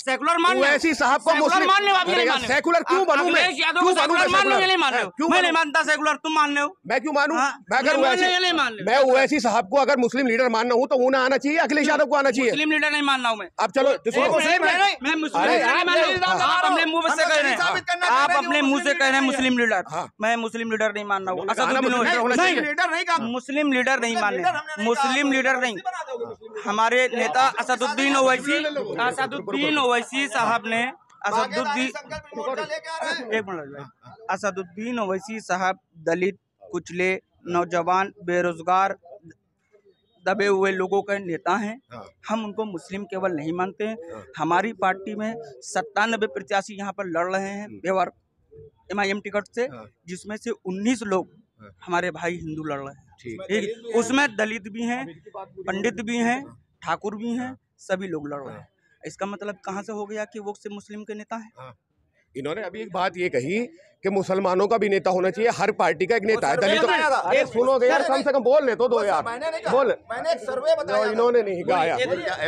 सेकुलर मान लो। ओवैसी साहब को सेकुलर मुस्लिम मान लो, आप ये अरे नहीं यार, मान रहे हो। सेकुलर क्यों आप बनूं मैं? अखिलेश यादव क्यों को बनूं मैं सेकुलर मान लो, सेकुलर? ये नहीं मान रहे हो। क्यों मैं बनूं? नहीं मानता सेकुलर, तुम मान रहे हो। मैं क्यों मानूं? हाँ, मैं अगर नहीं मान ओवैसी रहे, ये नहीं मान रहे। मैं ओवैसी साहब को अगर मुस्लिम लीडर मानना हूं तो उन्हें आना चाहिए, अखिलेश यादव को आना चाहिए। मुस्लिम लीडर नहीं मान रहा हूँ मैं। अब चलो तो सुनो। मुस्लिम है नहीं, मैं मुस्लिम अरे लीडर नहीं मान रहा हूँ। आप अपने मुंह से कह रहे हैं, आप अपने मुंह से कह रहे हैं मुस्लिम लीडर। हाँ। मैं मुस्लिम लीडर नहीं मान रहा हूँ। कहा ना असदुद्दीन मुस्लिम लीडर होना नहीं, चाहिए। मुस्लिम लीडर नहीं मान रहे, मुस्लिम लीडर नहीं। हमारे नेता असदुद्दीन ओवैसी असदुद्दीन ओवैसी साहब ने असदुद्दीन एक मिनट भाई, असदुद्दीन ओवैसी साहब दलित, कुचले, नौजवान, बेरोजगार, दबे हुए लोगों के नेता हैं। हम उनको मुस्लिम केवल नहीं मानते हैं। हमारी पार्टी में सत्तानबे प्रत्याशी यहाँ पर लड़ रहे हैं Bewar M I M ticket से, जिसमें से उन्नीस लोग हमारे भाई हिंदू लड़ रहे हैं। ठीक है, उसमें दलित भी हैं, पंडित भी हैं, ठाकुर भी हैं, सभी लोग लड़ रहे हैं। इसका मतलब कहाँ से हो गया कि वो सिर्फ मुस्लिम के नेता हैं? इन्होंने अभी एक बात ये कही कि मुसलमानों का भी नेता होना चाहिए, हर पार्टी का एक नेता है। दलितों अरे सुनोगे यार, कम से कम बोल ले तो दो यार, बोल। मैंने एक सर्वे बताया, इन्होंने नहीं कहा यार।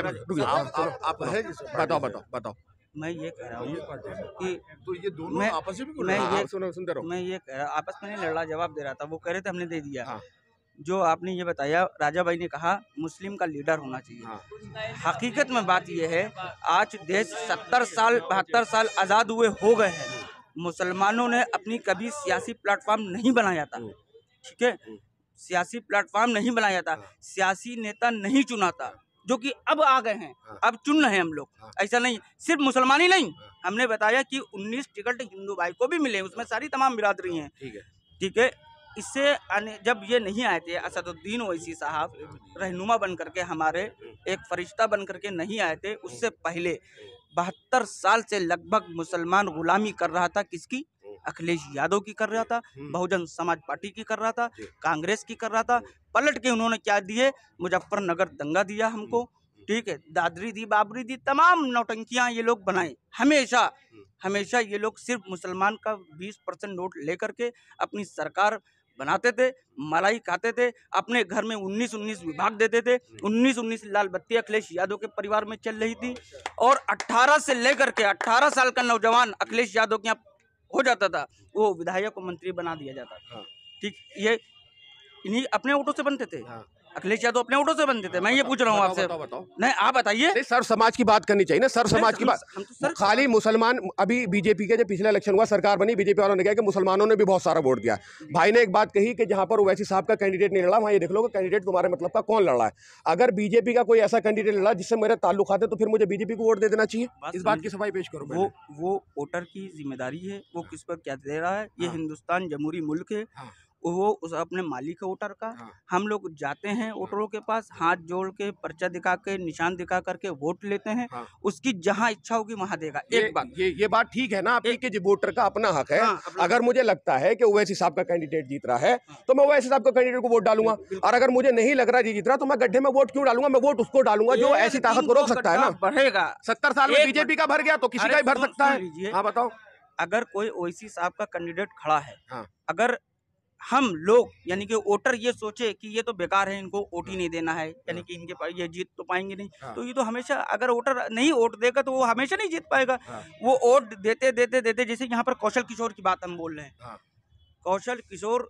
बताओ बताओ बताओ। मैं ये कह रहा हूँ कि तो ये दोनों मैं आपस में भी मैं हाँ, ये सुनो सुनते रहो। मैं ये कह रहा आपस में नहीं लड़ रहा, जवाब दे रहा था। वो कह रहे थे हमने दे दिया। हाँ। जो आपने ये बताया, राजा भाई ने कहा मुस्लिम का लीडर होना चाहिए। हाँ। हकीकत में बात ये है, आज देश सत्तर साल बहत्तर साल आज़ाद हुए हो गए हैं। मुसलमानों ने अपनी कभी सियासी प्लेटफॉर्म नहीं बनाया था, ठीक है, सियासी प्लेटफॉर्म नहीं बनाया था, सियासी नेता नहीं चुना था, जो कि अब आ गए हैं, अब चुन रहे हैं हम लोग। ऐसा नहीं, सिर्फ मुसलमान ही नहीं, हमने बताया कि उन्नीस टिकट हिंदू भाई को भी मिले, उसमें सारी तमाम बिरादरी हैं। ठीक है, ठीक है। इससे आने जब ये नहीं आए थे, असदुद्दीन ओवैसी साहब रहनुमा बन करके, हमारे एक फरिश्ता बन करके नहीं आए थे, उससे पहले बहत्तर साल से लगभग मुसलमान गुलामी कर रहा था। किसकी? अखिलेश यादव की कर रहा था, बहुजन समाज पार्टी की कर रहा था, कांग्रेस की कर रहा था। पलट के उन्होंने क्या दिए? मुजफ्फरनगर दंगा दिया हमको, ठीक है, दादरी दी, बाबरी दी, तमाम नौटंकियां ये लोग बनाए। हमेशा हमेशा ये लोग सिर्फ मुसलमान का बीस परसेंट नोट लेकर के अपनी सरकार बनाते थे, मलाई खाते थे, अपने घर में उन्नीस उन्नीस विभाग देते थे, उन्नीस उन्नीस लाल बत्ती अखिलेश यादव के परिवार में चल रही थी। और अट्ठारह से लेकर के अट्ठारह साल का नौजवान अखिलेश यादव के यहाँ हो जाता था, वो विधायक को मंत्री बना दिया जाता था। ठीक, ये इन्हीं अपने वोटों से बनते थे। अखिलेश यादव अपने वोटों से बनते थे। मैं ये पूछ रहा हूँ आपसे, बताओ, बताओ। नहीं आप बताइए। सर समाज की बात करनी चाहिए ना, सर समाज की बात। हम तो सर खाली मुसलमान, अभी बीजेपी के जब पिछला इलेक्शन हुआ, सरकार बनी, बीजेपी वालों ने कहा कि मुसलमानों ने भी बहुत सारा वोट दिया। भाई ने एक बात कही कि जहां पर ओवैसी साहब का कैंडिडेट नहीं लड़ा, वहां ये देख लो कि कैंडिडेट तुम्हारे मतलब का कौन लड़ रहा है। अगर बीजेपी का कोई ऐसा कैंडिडेट लड़ा जिससे मेरे ताल्लुक आते, तो फिर मुझे बीजेपी को वोट दे देना चाहिए। इस बात की सफाई पेश करो। वो वो वोटर की जिम्मेदारी है, वो किस पर क्या दे रहा है। ये हिंदुस्तान जमहूरी मुल्क है, वो उस अपने मालिक है वोटर का। हम लोग जाते हैं वोटरों के पास, हाथ जोड़ के, पर्चा दिखा के, निशान दिखा करके वोट लेते हैं। उसकी जहां इच्छा होगी वहां देगा। एक बात ये ये बात ठीक है ना आपकी कि वोटर का अपना हक है। हाँ, अपना अगर मुझे लगता है कि ओवैसी साहब का कैंडिडेट जीत रहा है, तो मैं ओवैसी साहब का कैंडिडेट को वोट डालूंगा। और अगर मुझे नहीं लग रहा जी जीत रहा, तो मैं गड्ढे में वोट क्यों डालूंगा? मैं वोट उसको डालूंगा जो ऐसी ताकत को रोक सकता है ना। बढ़ेगा। सत्तर साल में बीजेपी का भर गया तो किसी का भी भर सकता है। हाँ बताओ। अगर कोई ओवैसी साहब का कैंडिडेट खड़ा है, हाँ। अगर हम लोग यानी कि वोटर ये सोचे कि ये तो बेकार है, इनको वोट ही नहीं देना है, यानी कि इनके पास ये जीत तो पाएंगे नहीं, हाँ। तो ये तो हमेशा, अगर वोटर नहीं वोट देगा तो वो हमेशा नहीं जीत पाएगा। हाँ। वो वोट देते देते देते, जैसे यहाँ पर कौशल किशोर की बात हम बोल रहे हैं। हाँ। कौशल किशोर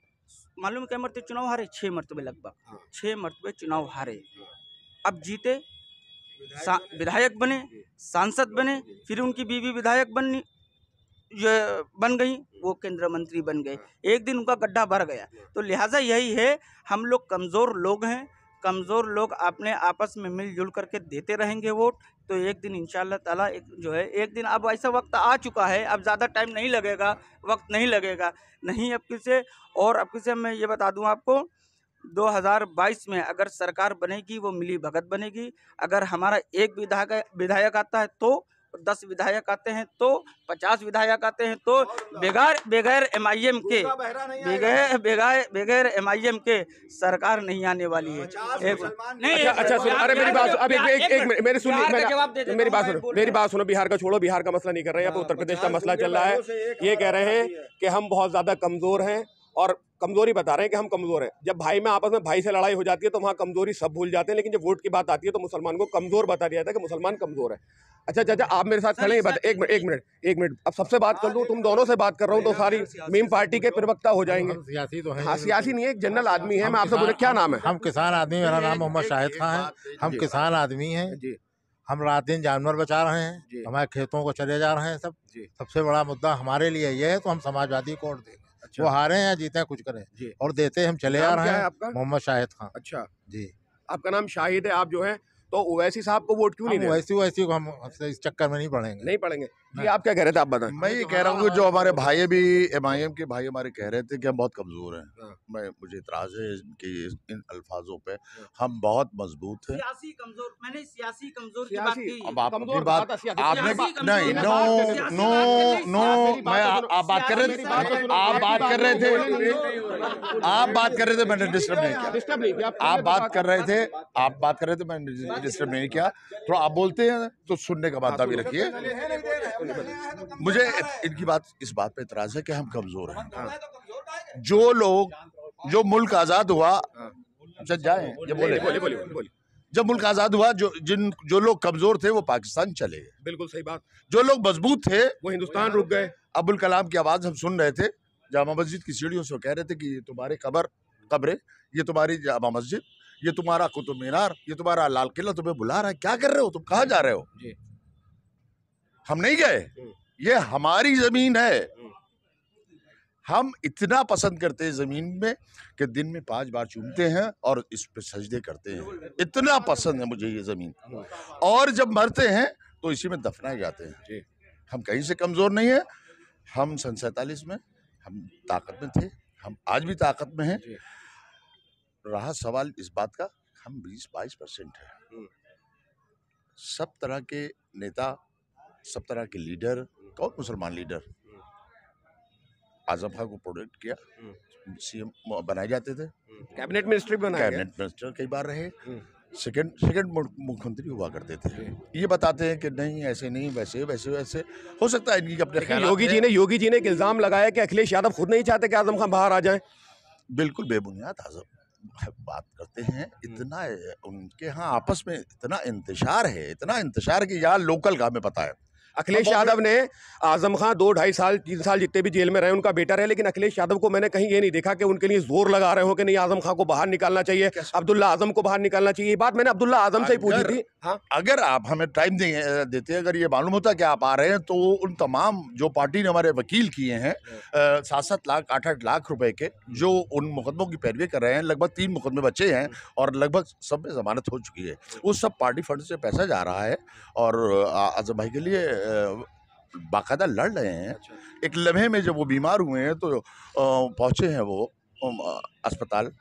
मालूम क्या मरतबे चुनाव हारे? छह मरतबे लगभग, हाँ। छह मरतबे चुनाव हारे। अब जीते, विधायक बने, सांसद बने, फिर उनकी बीवी विधायक बनी, ये बन गई, वो केंद्र मंत्री बन गए। एक दिन उनका गड्ढा भर गया। तो लिहाजा यही है, हम लोग कमज़ोर लोग हैं, कमज़ोर लोग अपने आपस में मिलजुल करके देते रहेंगे वोट, तो एक दिन इंशाअल्लाह ताला एक जो है, एक दिन अब ऐसा वक्त आ चुका है, अब ज़्यादा टाइम नहीं लगेगा, वक्त नहीं लगेगा नहीं अब किसे। और अब किसे मैं ये बता दूं आपको, दो हज़ार बाईस में अगर सरकार बनेगी, वो मिली भगत बनेगी। अगर हमारा एक विधायक विधायक आता है तो, दस विधायक आते हैं तो, पचास विधायक आते हैं तो, बगैर बगैर एम आई एम के बगैर बगैर बगैर एम आई एम के सरकार नहीं आने वाली है। एक नहीं, अच्छा अच्छा सुनो, अरे मेरी बात, अब एक एक एक मिनट मेरी सुन ली, मेरी बात सुनो, मेरी बात सुनो। बिहार का छोड़ो, बिहार का मसला नहीं कर रहे हैं, यहाँ पे उत्तर प्रदेश का मसला चल रहा है। ये कह रहे हैं कि हम बहुत ज्यादा कमजोर हैं और कमजोरी बता रहे हैं कि हम कमजोर हैं। जब भाई में आपस में भाई से लड़ाई हो जाती है तो वहाँ कमजोरी सब भूल जाते हैं, लेकिन जब वोट की बात आती है तो मुसलमान को कमजोर बता दिया जाता है कि मुसलमान कमजोर है। अच्छा चाचा, आप मेरे साथ खड़े हैं, बता एक मिनट एक मिनट एक मिनट अब सबसे बात कर लूँ, तुम दोनों से बात कर रहा हूँ तो सारी मीम पार्टी के प्रवक्ता हो जाएंगे। सियासी तो है। हाँ, सियासी नहीं है, एक जनरल आदमी है। मैं आपसे बोले क्या नाम है? हम किसान आदमी, मेरा नाम मोहम्मद शाहिद खान है। हम किसान आदमी हैं जी हम रात दिन जानवर बचा रहे हैं, जी। हमारे खेतों को चले जा रहे हैं सब। जी। सबसे बड़ा मुद्दा हमारे लिए ये है, तो हम समाजवादी को वोट देंगे। अच्छा। वो हारे या जीते कुछ करें जी। और देते हम चले आ नाम रहे क्या है हैं। आपका? मोहम्मद शाहिद खान। अच्छा, जी। आपका नाम शाहिद है, आप जो है तो ओवैसी साहब को वोट क्यों नहीं हम दे रहे? वैसी वैसी को हम इस चक्कर में नहीं पड़ेंगे। नहीं पड़ेंगे जी। आप क्या कह रहे थे, आप बताएं। मैं ये कह रहा हूँ कि जो हमारे भाई भी एम आई एम के भाई हमारे कह रहे थे कि हम बहुत कमजोर हैं। हाँ। मैं मुझे इतराज है कि इन अल्फाजों पे। हम बहुत मजबूत हैं। सियासी कमजोर, मैंने सियासी कमजोर की बात सियासी की। अब आप कमजोर अपनी बात बात है, सियासी- आपने सियासी बात- कमजोर नहीं है। नो सियासी नो बात नो सियासी बात मैं है, आप बात कर रहे सियासी थे, बात है, आप बात कर रहे थे, आप बात कर रहे थे, मैंने डिस्टर्ब नहीं किया। डिस्टर्ब नहीं किया आप बात कर रहे थे, आप बात कर रहे थे, मैंने डिस्टर्ब नहीं किया। तो आप बोलते हैं तो सुनने का मादा भी रखिए। मुझे इनकी बात इस बात पे इतराज है कि हम कमजोर हैं। जो लोग जो मुल्क आजाद हुआ, अच्छा जाए ये बोले बोले बोले बोले जब मुल्क आजाद हुआ, जो जिन जो लोग कमजोर थे वो पाकिस्तान चले गए। बिल्कुल सही बात। जो लोग मजबूत थे वो हिंदुस्तान रुक गए। अबुल कलाम की आवाज हम सुन रहे थे जामा मस्जिद की सीढ़ियों से, वो कह रहे थे कि ये तुम्हारे कब्र कब्र ये तुम्हारी जामा मस्जिद, ये तुम्हारा कुतुब मीनार, ये तुम्हारा लाल किला तुम्हें बुला रहा है। क्या कर रहे हो तुम, कहाँ जा रहे हो? जी। हम नहीं गए, ये हमारी जमीन है। हम इतना पसंद करते हैं जमीन में कि दिन में पांच बार चूमते हैं और इस पे सजदे करते हैं। इतना पसंद है मुझे ये जमीन। और जब मरते हैं तो इसी में दफनाए जाते हैं। हम कहीं से कमजोर नहीं है। हम सन सैतालीस में हम ताकत में थे, हम आज भी ताकत में हैं। रहा सवाल इस बात का, हम बीस बाईस परसेंट है। सब तरह के नेता, सब तरह के लीडर, कौन मुसलमान लीडर आजम खान को प्रोटेक्ट किया, सीएम बनाए जाते थे, कैबिनेट मिनिस्ट्री बनाया गया। कैबिनेट मिनिस्टर कई बार रहे, सेकंड सेकंड मुख्यमंत्री हुआ करते थे। ये बताते हैं कि नहीं ऐसे नहीं, वैसे वैसे वैसे हो सकता है इनकी अपने ख्याल। योगी जी ने योगी जी ने एक इल्जाम लगाया कि अखिलेश यादव खुद नहीं चाहते कि आजम खान बाहर आ जाए। बिल्कुल बेबुनियाद आजम बात करते हैं। इतना उनके यहाँ आपस में इतना इंतशार है, इतना इंतशार कि यार लोकल का हमें पता है। अखिलेश यादव ने आजम खान दो ढाई साल तीन साल जितने भी जेल में रहे उनका बेटा रहे, लेकिन अखिलेश यादव को मैंने कहीं ये नहीं देखा कि उनके लिए जोर लगा रहे हो कि नहीं आजम खान को बाहर निकालना चाहिए, अब्दुल्ला आजम को बाहर निकालना चाहिए। ये बात मैंने अब्दुल्ला आजम से ही पूछी थी। हाँ? अगर आप हमें टाइम देते, अगर ये मालूम होता कि आप आ रहे हैं, तो उन तमाम जो पार्टी ने हमारे वकील किए हैं सात सात लाख आठ आठ लाख रुपए के, जो उन मुकदमों की पैरवी कर रहे हैं, लगभग तीन मुकदमे बचे हैं और लगभग सब में जमानत हो चुकी है। वो सब पार्टी फंड से पैसा जा रहा है और आजम भाई के लिए बाकायदा लड़ रहे हैं। एक लम्हे में जब वो बीमार हुए हैं तो पहुंचे हैं वो अस्पताल,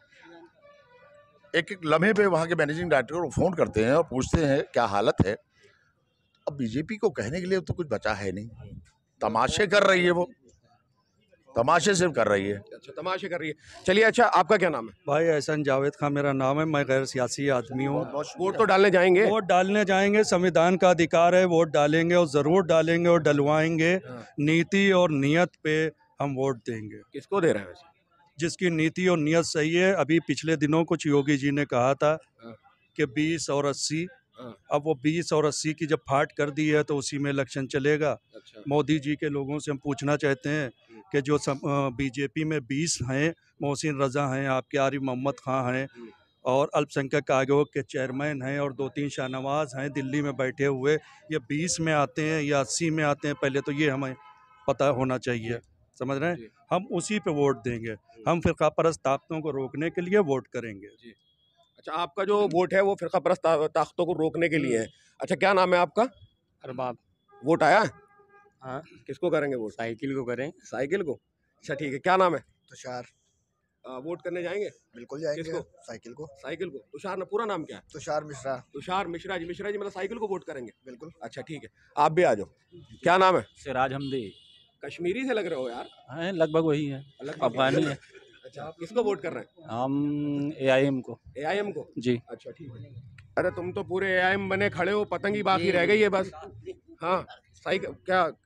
एक एक लम्हे पे वहाँ के मैनेजिंग डायरेक्टर को फ़ोन करते हैं और पूछते हैं क्या हालत है। अब बीजेपी को कहने के लिए तो कुछ बचा है नहीं, तमाशे कर रही है, वो तमाशे सिर्फ कर रही है। अच्छा, तमाशे कर रही है। चलिए, अच्छा आपका क्या नाम है? भाई एहसन जावेद खान मेरा नाम है। मैं गैर सियासी आदमी हूँ। वोट तो डालने जाएंगे? वोट डालने जाएंगे, संविधान का अधिकार है, वोट डालेंगे और ज़रूर डालेंगे और डलवाएंगे। नीति और नियत पे हम वोट देंगे। किसको दे रहे हैं? जिसकी नीति और नियत सही है। अभी पिछले दिनों कुछ योगी जी ने कहा था कि बीस और अस्सी, अब वो बीस और अस्सी की जब फाट कर दी है तो उसी में इलेक्शन चलेगा। अच्छा। मोदी जी के लोगों से हम पूछना चाहते हैं कि जो बीजेपी में बीस हैं, मोहसिन रजा हैं, आपके आरिफ मोहम्मद खां हैं और अल्पसंख्यक आयोग के चेयरमैन हैं और दो तीन शाहनवाज हैं दिल्ली में बैठे हुए, ये बीस में आते हैं या अस्सी में आते हैं, पहले तो ये हमें पता होना चाहिए। समझ रहे हैं? हम उसी पे वोट देंगे। हम फिरका परस्त ताकतों को रोकने के लिए वोट करेंगे। अच्छा, आपका जो वोट है वो फिरका परस्त ताकतों को रोकने के लिए है। अच्छा, क्या नाम है आपका? अरबाब। वोट आया? हाँ। किसको करेंगे वोट? साइकिल को करें। साइकिल को? अच्छा ठीक है। क्या नाम है? तुषार। वोट करने जाएंगे? बिल्कुल जाएंगे। किसको? साइकिल को। साइकिल को। तुषार ना पूरा नाम क्या है? तुषार मिश्रा। तुषार मिश्रा जी। मिश्रा जी मतलब साइकिल को वोट करेंगे? बिल्कुल। अच्छा ठीक है, आप भी आ जाओ। क्या नाम है? सिराज हमदी। कश्मीरी से लग रहे हो यार। हैं, लगभग वही है, अफगानी है। अच्छा, आप किसको वोट कर रहे हैं? हम ए आई एम को। ए आई एम को जी। अच्छा ठीक है। अरे तुम तो पूरे ए आई एम बने खड़े हो, पतंग ही बाकी रह गई है बस। हाँ, साइकिल क्या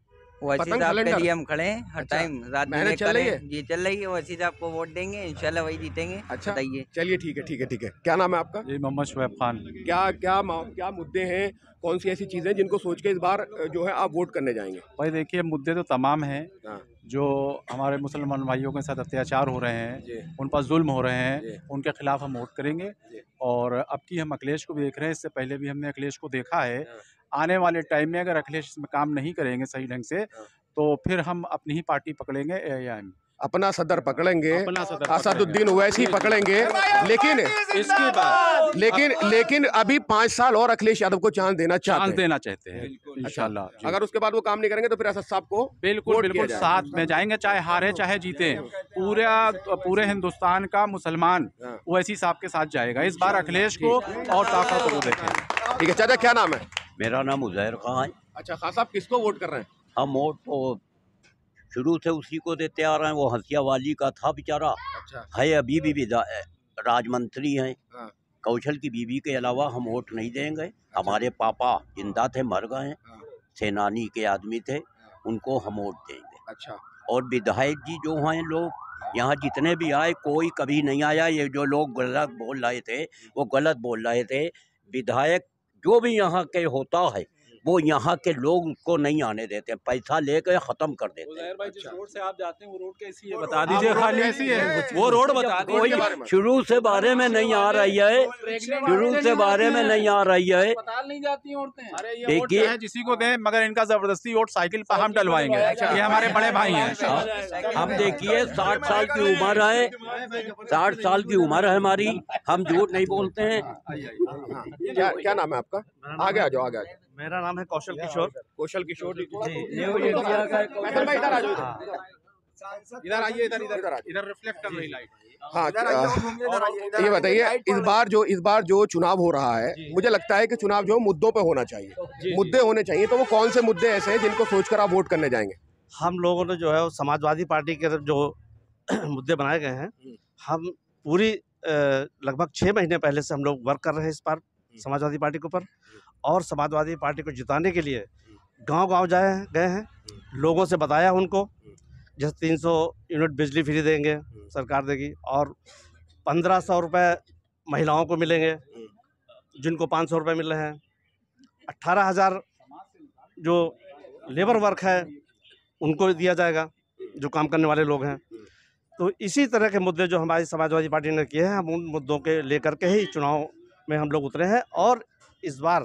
वैसे पतंग साहब के कैलेंडर? लिए हम खड़े हैं हर अच्छा, टाइम रात दिन मेहनत एक चल रही करें। है? जी चल रही है, वैसे साहब को वोट देंगे, इंशाल्लाह वही जीतेंगे। अच्छा, बताइए। चलिए ठीक है ठीक है ठीक है। क्या नाम है आपका? जी मोहम्मद शुएब खान। क्या क्या मा- क्या मुद्दे हैं, कौन सी ऐसी चीजें जिनको सोच के इस बार अ, जो है आप वोट करने जाएंगे? भाई देखिए मुद्दे तो तमाम हैं हाँ। जो हमारे मुसलमान भाइयों के साथ अत्याचार हो रहे जी। हैं, उन पर जुल्म हो रहे जी। हैं, उनके खिलाफ हम वोट करेंगे। जी। और अब की हम अखिलेश को भी देख रहे हैं, इससे पहले भी हमने अखिलेश को देखा है। हाँ। आने वाले टाइम में अगर अखिलेश इसमें काम नहीं करेंगे सही ढंग से हाँ। तो फिर हम अपनी ही पार्टी पकड़ेंगे ए आई एम। अपना सदर पकड़ेंगे, अपना सदर असदुद्दीन ओवैसी पकड़ेंगे, लेकिन इसके बाद लेकिन लेकिन अभी पाँच साल और अखिलेश यादव को चांस देना चांस चाहते हैं। देना चाहते हैं इंशाल्लाह जी। अगर उसके बाद वो काम नहीं करेंगे तो फिर असद साहब को बिल्कुल वोट बिल्कुल किया जाएगा। साथ में जाएंगे, चाहे हारे चाहे जीते। पूरा पूरे हिंदुस्तान का मुसलमान हाँ। ओवैसी साहब के साथ जाएगा। इस बार अखिलेश को और ताकत को देखें। ठीक है चाचा, क्या नाम है? मेरा नाम उजैर खान है। अच्छा खान साहब, किसको वोट कर रहे हैं? हम वोट तो शुरू से उसी को देते आ रहे हैं। वो हंसिया वाली का था बेचारा, अच्छा है अभी भी विधा- राजमंत्री हैं। हाँ। कौशल की बीवी के अलावा हम वोट नहीं देंगे। हमारे पापा जिंदा थे, मर गए हैं, हाँ। सेनानी के आदमी थे, उनको हम वोट देंगे। अच्छा और विधायक जी जो हैं लोग यहाँ जितने भी आए, कोई कभी नहीं आया। ये जो लोग गलत बोल रहे थे वो गलत बोल रहे थे। विधायक जो भी यहाँ के होता है वो यहाँ के लोग उसको नहीं आने देते, पैसा लेकर खत्म कर देते हैं। भाई जिस रोड से आप जाते हैं वो रोड कैसी है बता दीजिए खाली। कैसी है वो रोड बता कोई दीजिए। शुरू से बारे में नहीं आ रही है, शुरू से बारे में नहीं आ रही है। अस्पताल नहीं जाती औरतें। अरे ये वोट देखिए- चाहे जिसी को दें, मगर इनका जबरदस्ती वोट साइकिल पर हम डलवाएंगे। ये हमारे बड़े भाई हैं। हाँ, हम देखिए साठ साल की उम्र है, साठ साल की उम्र है हमारी, हम झूठ नहीं बोलते हैं। क्या क्या नाम है आपका? आगे आ जाओ, आगे आ जाओ। मेरा नाम है कौशल किशोर। कौशल किशोर जी, न्यू इंडिया का फैसल भाई इधर आ जाओ, इधर इधर आइए, इधर इधर इधर इधर रिफ्लेक्ट कर रही लाइट। हाँ अ, ये बताइए, इस बार जो इस बार जो चुनाव हो रहा है, मुझे लगता है कि चुनाव जो मुद्दों पे होना चाहिए, मुद्दे होने चाहिए। तो वो कौन से मुद्दे ऐसे हैं जिनको सोचकर आप वोट करने जाएंगे? हम लोगों ने जो है वो समाजवादी पार्टी के जो मुद्दे बनाए गए हैं, हम पूरी अ, लगभग छः महीने पहले से हम लोग वर्क कर रहे हैं इस पर समाजवादी पार्टी के ऊपर। और समाजवादी पार्टी को जिताने के लिए गांव-गांव जाए हैं गए हैं, लोगों से बताया उनको, जैसे तीन सौ यूनिट बिजली फ्री देंगे, सरकार देगी, और पंद्रह सौ रुपये महिलाओं को मिलेंगे जिनको पाँच सौ रुपये मिल रहे हैं। अट्ठारह हज़ार जो लेबर वर्क है उनको दिया जाएगा, जो काम करने वाले लोग हैं। तो इसी तरह के मुद्दे जो हमारी समाजवादी पार्टी ने किए हैं, हम उन मुद्दों के लेकर के ही चुनाव में हम लोग उतरे हैं। और इस बार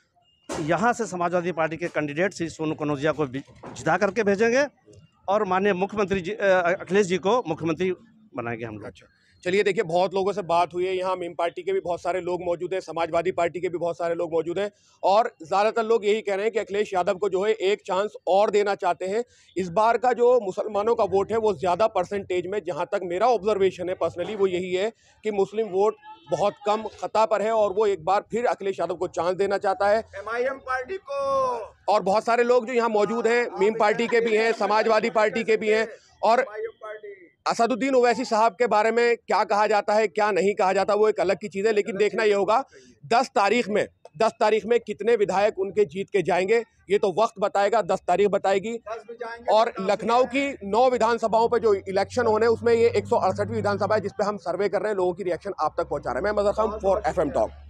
यहाँ से समाजवादी पार्टी के कैंडिडेट श्री सोनू कनौजिया को जिता करके भेजेंगे और माननीय मुख्यमंत्री जी अखिलेश जी को मुख्यमंत्री बनाएंगे हम लोग। अच्छा चलिए, देखिए बहुत लोगों से बात हुई है, यहाँ मीम पार्टी के भी बहुत सारे लोग मौजूद हैं, समाजवादी पार्टी के भी बहुत सारे लोग मौजूद हैं, और ज़्यादातर लोग यही कह रहे हैं कि अखिलेश यादव को जो है एक चांस और देना चाहते हैं। इस बार का जो मुसलमानों का वोट है वो ज़्यादा परसेंटेज में, जहाँ तक मेरा ऑब्जर्वेशन है पर्सनली, वो यही है कि मुस्लिम वोट बहुत कम खता पर है और वो एक बार फिर अखिलेश यादव को चांस देना चाहता है एम आई एम पार्टी को। और बहुत सारे लोग जो यहाँ मौजूद हैं मीम पार्टी के भी हैं, समाजवादी पार्टी के भी हैं, और असदुद्दीन ओवैसी साहब के बारे में क्या कहा जाता है क्या नहीं कहा जाता वो एक अलग की चीज़ है। लेकिन देखना ये होगा दस तारीख में दस तारीख में कितने विधायक उनके जीत के जाएंगे, ये तो वक्त बताएगा, दस तारीख बताएगी। और लखनऊ की नौ विधानसभाओं पे जो इलेक्शन होने उसमें ये एक सौ अड़सठवीं विधानसभा है जिस पे हम सर्वे कर रहे हैं, लोगों की रिएक्शन आप तक पहुंचा रहे हैं। मैं Mazhar Khan for F M talk.